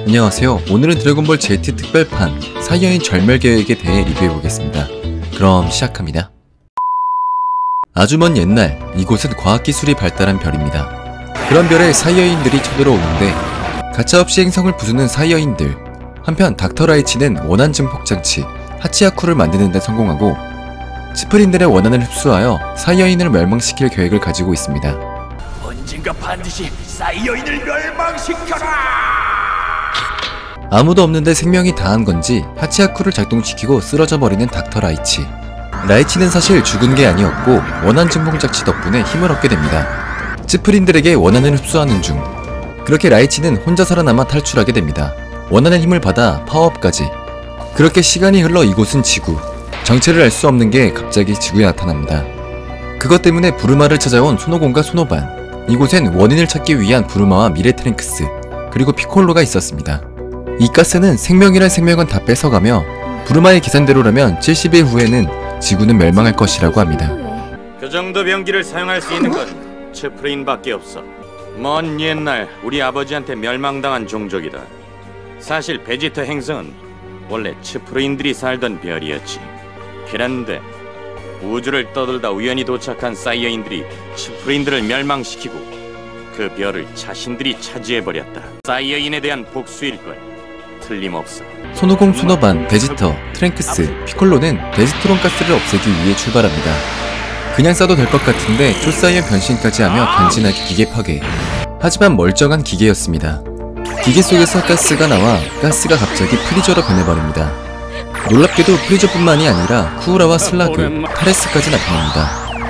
안녕하세요. 오늘은 드래곤볼 Z 특별판 사이어인 절멸계획에 대해 리뷰해보겠습니다. 그럼 시작합니다. 아주 먼 옛날, 이곳은 과학기술이 발달한 별입니다. 그런 별에 사이어인들이 쳐들어오는데 가차없이 행성을 부수는 사이어인들. 한편 닥터 라이치는 원한 증폭장치 하치아쿠를 만드는 데 성공하고 스프린들의 원한을 흡수하여 사이어인을 멸망시킬 계획을 가지고 있습니다. 언젠가 반드시 사이어인을 멸망시켜라! 아무도 없는데 생명이 다한 건지 하치아쿠를 작동시키고 쓰러져 버리는 닥터 라이치. 라이치는 사실 죽은 게 아니었고 원한 증폭장치 덕분에 힘을 얻게 됩니다. 스프린들에게 원한을 흡수하는 중 그렇게 라이치는 혼자 살아남아 탈출하게 됩니다. 원한의 힘을 받아 파워업까지. 그렇게 시간이 흘러 이곳은 지구. 정체를 알 수 없는 게 갑자기 지구에 나타납니다. 그것 때문에 부르마를 찾아온 손오공과 손오반. 이곳엔 원인을 찾기 위한 부르마와 미레트랭크스 그리고 피콜로가 있었습니다. 이 가스는 생명이란 생명은 다 뺏어가며 부르마의 계산대로라면 70일 후에는 지구는 멸망할 것이라고 합니다. 그 정도 병기를 사용할 수 있는 건 츠프린밖에 없어. 먼 옛날 우리 아버지한테 멸망당한 종족이다. 사실 베지터 행성은 원래 츠프린들이 살던 별이었지. 그런데 우주를 떠돌다 우연히 도착한 사이어인들이 츠프린들을 멸망시키고 그 별을 자신들이 차지해버렸다. 사이어인에 대한 복수일걸. 틀림없어. 손오공, 손오반, 베지터, 트랭크스, 피콜로는 데스트론 가스를 없애기 위해 출발합니다. 그냥 쏴도 될 것 같은데 초사이언 변신까지 하며 간지나게 기계 파괴. 하지만 멀쩡한 기계였습니다. 기계 속에서 가스가 나와 가스가 갑자기 프리저로 변해버립니다. 놀랍게도 프리저뿐만이 아니라 쿠우라와 슬라그, 타레스까지 나타납니다.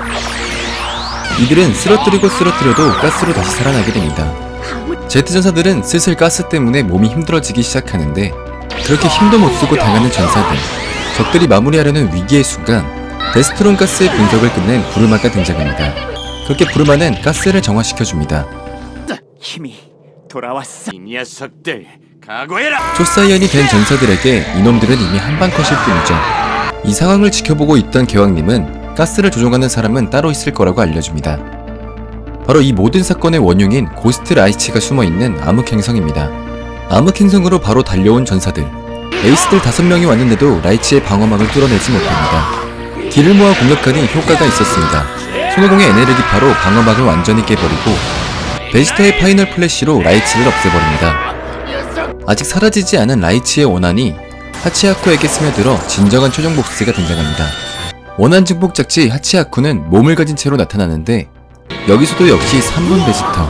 이들은 쓰러뜨리고 쓰러뜨려도 가스로 다시 살아나게 됩니다. Z전사들은 슬슬 가스 때문에 몸이 힘들어지기 시작하는데 그렇게 힘도 못 쓰고 당하는 전사들. 적들이 마무리하려는 위기의 순간 데스트론 가스의 분석을 끝낸 부르마가 등장합니다. 그렇게 부르마는 가스를 정화시켜줍니다. 힘이 돌아왔어. 이 녀석들 각오해라! 초사이언이 된 전사들에게 이놈들은 이미 한방 컷일 뿐이죠. 이 상황을 지켜보고 있던 개왕님은 가스를 조종하는 사람은 따로 있을 거라고 알려줍니다. 바로 이 모든 사건의 원흉인 고스트 라이치가 숨어있는 암흑행성입니다. 암흑행성으로 바로 달려온 전사들. 에이스들 5명이 왔는데도 라이치의 방어막을 뚫어내지 못합니다. 길을 모아 공격하니 효과가 있었습니다. 손오공의 에네르기파로 방어막을 완전히 깨버리고 베지터의 파이널 플래시로 라이치를 없애버립니다. 아직 사라지지 않은 라이치의 원한이 하치아쿠에게 스며들어 진정한 최종 보스가 등장합니다. 원한 증폭장치 하치아쿠는 몸을 가진 채로 나타나는데 여기서도 역시 3분 베지터.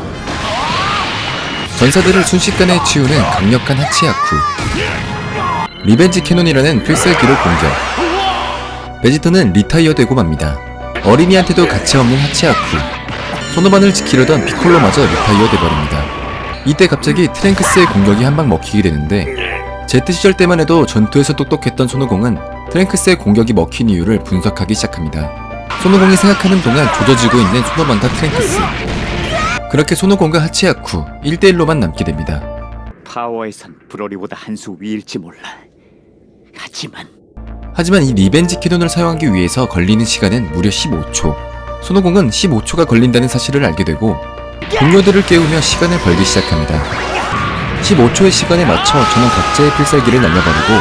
전사들을 순식간에 치우는 강력한 하치아쿠. 리벤지 캐논이라는 필살기로 공격. 베지터는 리타이어 되고 맙니다. 어린이한테도 가차없는 하치아쿠. 손오반을 지키려던 피콜로마저 리타이어 돼버립니다. 이때 갑자기 트랭크스의 공격이 한방 먹히게 되는데 Z시절 때만 해도 전투에서 똑똑했던 손오공은 트랭크스의 공격이 먹힌 이유를 분석하기 시작합니다. 손오공이 생각하는 동안 조져지고 있는 손오반과 트랭크스. 그렇게 손오공과 하치아쿠 1대1로만 남게 됩니다. 파워에선 브로리보다 한 수 위일지 몰라. 하지만 이 리벤지 캐논을 사용하기 위해서 걸리는 시간은 무려 15초. 손오공은 15초가 걸린다는 사실을 알게 되고 동료들을 깨우며 시간을 벌기 시작합니다. 15초의 시간에 맞춰 저는 각자의 필살기를 날려버리고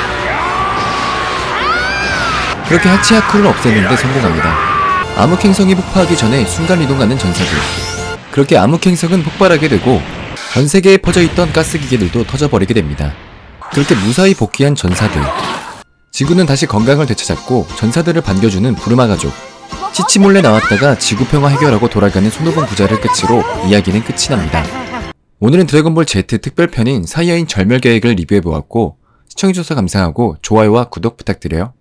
그렇게 하치아쿠를 없애는데 성공합니다. 암흑행성이 폭파하기 전에 순간이동하는 전사들. 그렇게 암흑행성은 폭발하게 되고 전세계에 퍼져있던 가스기계들도 터져버리게 됩니다. 그렇게 무사히 복귀한 전사들. 지구는 다시 건강을 되찾았고 전사들을 반겨주는 부르마 가족. 치치 몰래 나왔다가 지구평화 해결하고 돌아가는 손오공 부자를 끝으로 이야기는 끝이 납니다. 오늘은 드래곤볼 Z 특별편인 사이어인 절멸계획을 리뷰해보았고 시청해주셔서 감사하고 좋아요와 구독 부탁드려요.